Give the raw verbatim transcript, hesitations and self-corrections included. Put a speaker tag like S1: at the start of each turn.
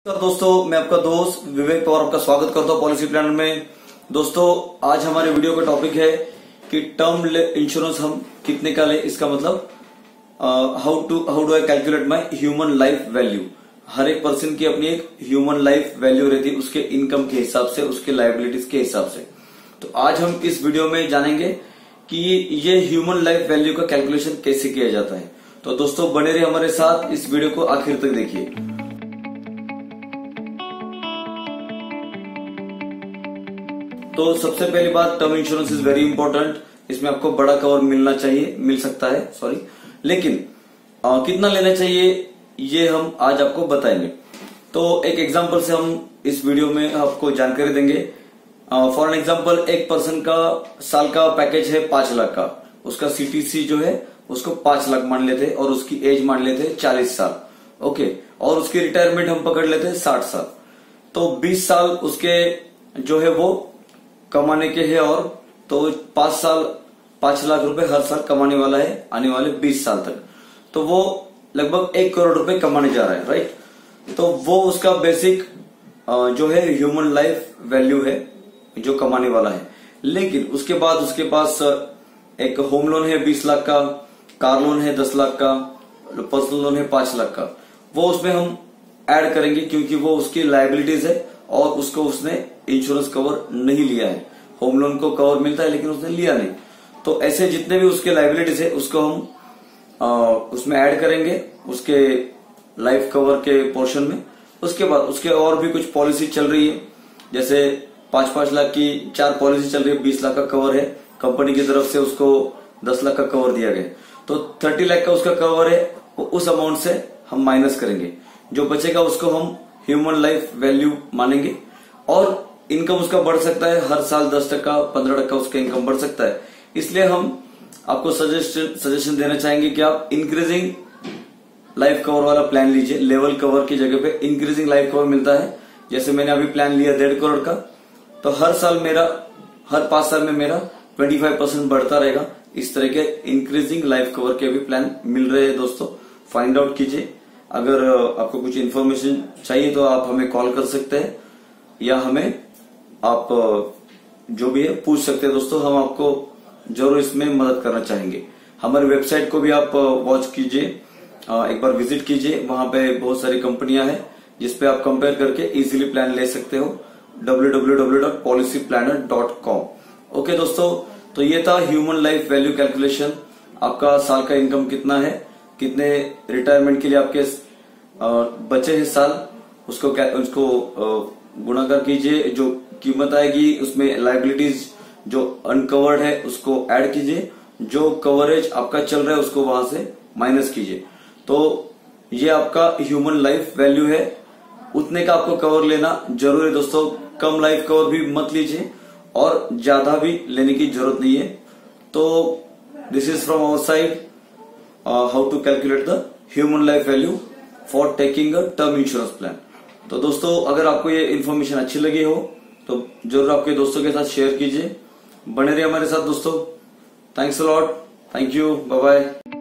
S1: नमस्कार दोस्तों, मैं आपका दोस्त विवेक पवार आपका स्वागत करता हूं पॉलिसी प्लानर में। दोस्तों, आज हमारे वीडियो का टॉपिक है कि टर्म इंश्योरेंस हम कितने का लें। इसका मतलब how to how do I calculate my human life value. हर एक पर्सन की अपनी एक ह्यूमन लाइफ वैल्यू रहती है, उसके इनकम के हिसाब से, उसके लाइबिलिटीज के हिसाब से। तो आज हम इस वीडियो में जानेंगे कि ये ह्यूमन लाइफ वैल्यू का कैलकुलेशन कैसे किया जाता है। तो दोस्तों, बने रहिए हमारे साथ, इस वीडियो को आखिर तक देखिए। तो सबसे पहली बात, term insurance is very important. इसमें आपको बड़ा कवर मिलना चाहिए, मिल सकता है, सॉरी, लेकिन आ, कितना लेना चाहिए ये हम आज आपको बताएंगे। तो एक एग्जांपल से हम इस वीडियो में आपको जानकारी देंगे। फॉर एन एग्जांपल, एक पर्सन का साल का पैकेज है पांच लाख का, उसका सीटीसी जो है उसको पांच लाख मान लेते और उसकी एज मान लेते चालीस साल, ओके, और उसकी रिटायरमेंट हम पकड़ लेते साठ साल। तो बीस साल उसके जो है वो कमाने के हैं, और तो पांच साल पांच लाख रुपए हर साल कमाने वाला है आने वाले बीस साल तक। तो वो लगभग एक करोड़ रुपए कमाने जा रहा है, राइट। तो वो उसका बेसिक जो है ह्यूमन लाइफ वैल्यू है जो कमाने वाला है। लेकिन उसके बाद उसके पास एक होम लोन है बीस लाख का, कार लोन है दस लाख का, पर्सनल लोन है पांच लाख का। वो उसमें हम ऐड करेंगे क्योंकि वो उसकी लाइबिलिटीज है और उसको उसने इंश्योरेंस कवर नहीं लिया है। होम लोन को कवर मिलता है लेकिन उसने लिया नहीं। तो ऐसे जितने भी उसके लाइबिलिटीज है उसको हम आ, उसमें ऐड करेंगे उसके लाइफ कवर के पोर्शन में। उसके बाद उसके और भी कुछ पॉलिसी चल रही है, जैसे पांच पांच लाख की चार पॉलिसी चल रही है, बीस लाख का कवर है, कंपनी की तरफ से उसको दस लाख का कवर दिया गया। तो थर्टी लाख का उसका कवर है, उस अमाउंट से हम माइनस करेंगे, जो बचेगा उसको हम ह्यूमन लाइफ वैल्यू मानेंगे। और इनकम उसका बढ़ सकता है, हर साल दस टका पंद्रह टका उसका इनकम बढ़ सकता है। इसलिए हम आपको सजेशन सजेशन देना चाहेंगे कि आप इंक्रीजिंग लाइफ कवर वाला प्लान लीजिए। लेवल कवर की जगह पे इंक्रीजिंग लाइफ कवर मिलता है। जैसे मैंने अभी प्लान लिया डेढ़ करोड़ का, तो हर साल मेरा हर पांच साल में मेरा पच्चीस परसेंट बढ़ता रहेगा। इस तरह के इंक्रीजिंग लाइफ कवर के भी प्लान मिल रहे हैं। दोस्तों, फाइंड आउट कीजिए। अगर आपको कुछ इन्फॉर्मेशन चाहिए तो आप हमें कॉल कर सकते हैं या हमें आप जो भी है पूछ सकते हैं। दोस्तों, हम आपको जरूर इसमें मदद करना चाहेंगे। हमारी वेबसाइट को भी आप वॉच कीजिए, एक बार विजिट कीजिए। वहां पे बहुत सारी कंपनियां हैं जिसपे आप कंपेयर करके इजीली प्लान ले सकते हो, W W W dot policy planner dot com. Okay दोस्तों, तो ये था ह्यूमन लाइफ वैल्यू कैलकुलेशन। आपका साल का इनकम कितना है, कितने रिटायरमेंट के लिए आपके बचे हैं साल, उसको उसको गुणाकार कीजिए। जो कीमत आएगी उसमें लाइबिलिटीज जो अनकवर्ड है उसको ऐड कीजिए, जो कवरेज आपका चल रहा है उसको वहां से माइनस कीजिए। तो ये आपका ह्यूमन लाइफ वैल्यू है। उतने का आपको कवर लेना जरूरी है दोस्तों। कम लाइफ कवर भी मत लीजिए और ज्यादा भी लेने की जरूरत नहीं है। तो this is from our side how to calculate the human life value for taking a term insurance plan. तो दोस्तों, अगर आपको ये इन्फॉर्मेशन अच्छी लगी हो तो जरूर आपके दोस्तों के साथ शेयर कीजिए। बने रहिए हमारे साथ दोस्तों। Thanks a lot, thank you, bye bye.